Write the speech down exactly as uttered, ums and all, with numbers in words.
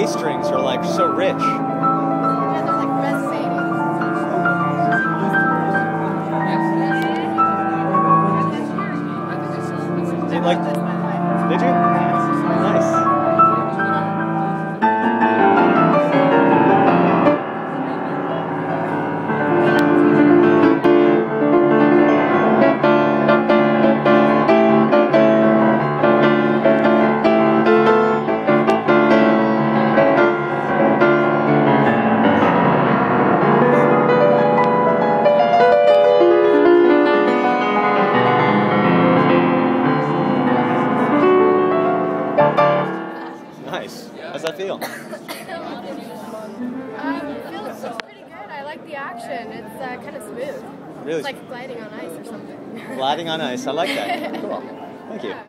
bass strings are like so rich. Yeah, they're like resonating. Did, like, did you? Nice. Nice. How's that feel? Um, it feels pretty good. I like the action. It's uh, kind of smooth. Really? It's like gliding on ice or something. Gliding on ice. I like that. Cool. Thank you.